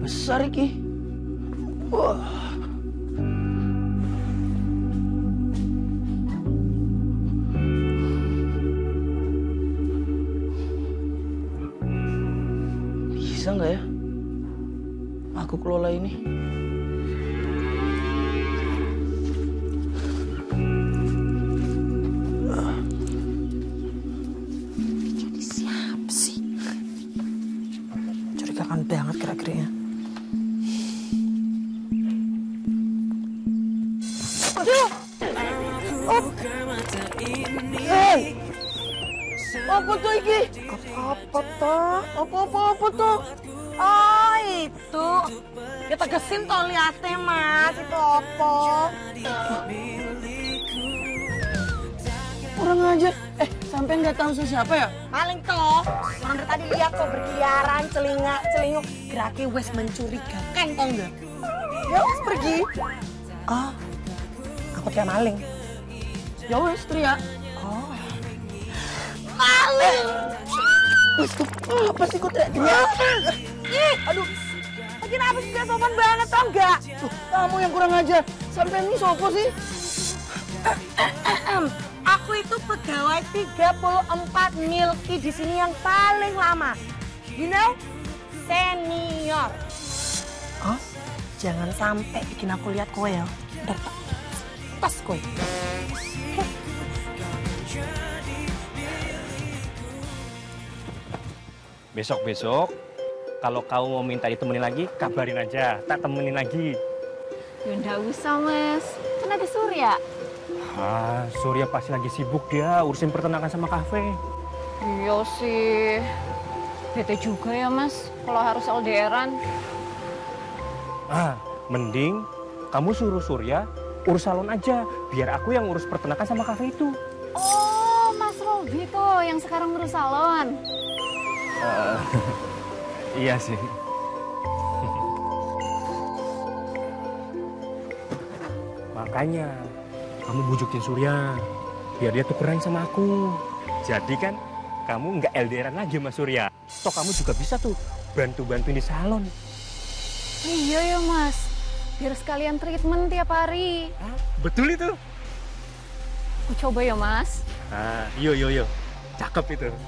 besar iki. Wah. Bisa nggak ya aku kelola ini? Jadi siapa sih? Curigakan banget gerak-geriknya. Aduh! Oh. Hey! Apa tuh iki? Apa toh? Apa tuh? Oh itu. Kita gesin toh liatnya mas. Itu apa? Orang ajar. Sampai nggak tahu saya siapa ya? Maling toh. Orang dari tadi lihat kok berkeliaran, celingak-celinguk. Geraknya wes mencurigakan tau nggak? Ya wes pergi. Oh, aku kayak maling. Ya wes, teriak. Oh, maling. Wes, apa sih kok teriak-teriak? Ih, aduh. Kenapa sih gak sopan banget tau nggak? Kamu yang kurang ajar. Sampai ini sopo sih? Aku itu pegawai 34 milki di sini yang paling lama. You know? Senior. Oh, jangan sampai bikin aku lihat kowe ya. Ntar tas kowe. Besok-besok, kalau kamu mau minta ditemenin lagi, kabarin aja. Tak temenin lagi. Ya nggak usah, Mas. Kan ada Surya. Ah, Surya pasti lagi sibuk dia urusin peternakan sama kafe. Iya sih. Bete juga ya, Mas. Kalau harus LDR-an. Ah, mending kamu suruh Surya urus salon aja. Biar aku yang urus peternakan sama kafe itu. Oh, Mas Robi tuh yang sekarang ngurus salon. Iya sih. Makanya kamu bujukin Surya biar dia tukeran sama aku. Jadi kan kamu nggak LDRan lagi sama Surya. Toh kamu juga bisa tuh bantu-bantuin di salon. Iya ya, Mas. Biar sekalian treatment tiap hari. Hah? Betul itu. Aku coba ya, Mas. Ah, yo. Cakep itu.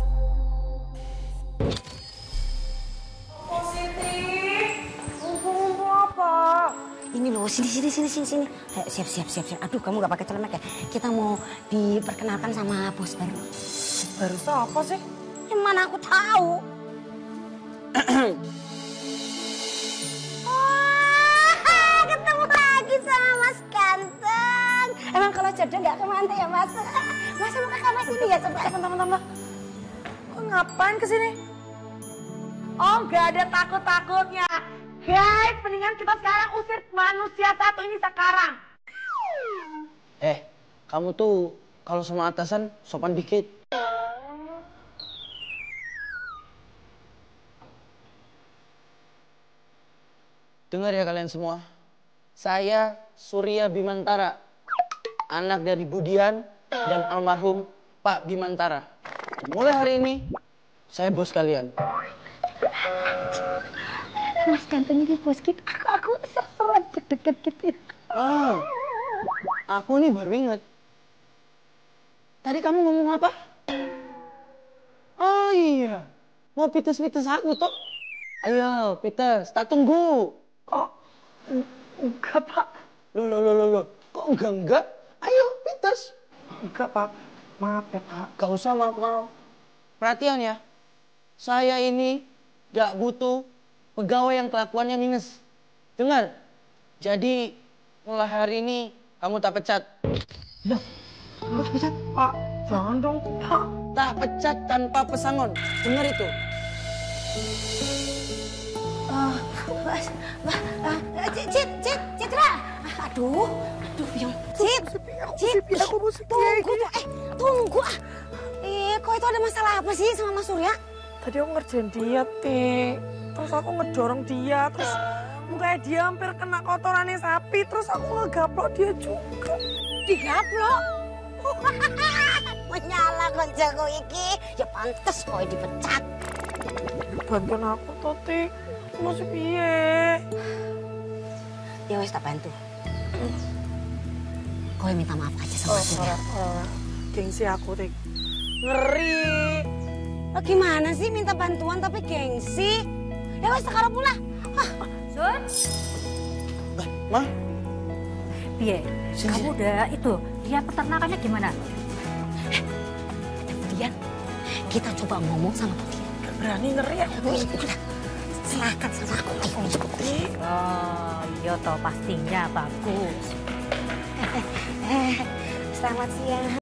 Ini loh, sini. Ayo, siap. Aduh, kamu gak pakai celemek ya? Kita mau diperkenalkan sama bos baru. Baru siapa sih? Ya mana aku tahu. Wah, ketemu lagi sama Mas Ganteng. Emang kalau jodoh gak kemana ya, Mas? Mas mau ke kamar sini ya, coba. Teman-teman. Kok ngapain kesini? Oh, gak ada takut-takutnya. Guys, mendingan kita sekarang usir manusia satu ini sekarang. Kamu tuh kalau sama atasan sopan dikit. Dengar ya kalian semua. Saya Surya Bimantara, anak dari Budian dan almarhum Pak Bimantara. Mulai hari ini, saya bos kalian. Mas Ganteng ini bos kita. Aku seru deket gitu. Oh, aku nih baru ingat. Tadi kamu ngomong apa? Oh iya, mau pites-pites aku toh. Ayo, pites, tak tunggu. Kok enggak, Pak? Loh. Kok enggak? Ayo, pites. Enggak, Pak. Maaf ya, Pak. Gak usah maaf. Perhatian ya. Saya ini gak butuh pegawai yang kelakuannya minus. Dengar. Jadi, mulai hari ini kamu tak pecat. Loh, harus pecat? Pak, jangan dong, Pak. Tak pecat tanpa pesangon. Dengar itu. Citra. Aduh, yang aku mau tunggu. Kok itu ada masalah apa sih sama Mas Surya? Tadi aku ngerjain dia, Tik. Terus aku ngedorong dia, terus mukanya dia hampir kena kotorannya sapi, terus aku ngegaplok dia juga. Digaplok? Menyala konjaku iki. Ya pantes kok dipecat. Bantuin aku toh, Tik. Masih piye? Ya wes tak bantu. Kau minta maaf aja sama Surya. Gengsi aku, Tik. Ngeri. Gimana sih minta bantuan tapi gengsi? Ya wes sekarang pula. Sun, Ma, piye? Kamu udah itu, lihat peternakannya gimana? Dian, kita coba ngomong sama Pak Dian. Gak berani ngeri ya. Udah, serahkan sama aku. Oh, iya toh pastinya bagus. Selamat siang.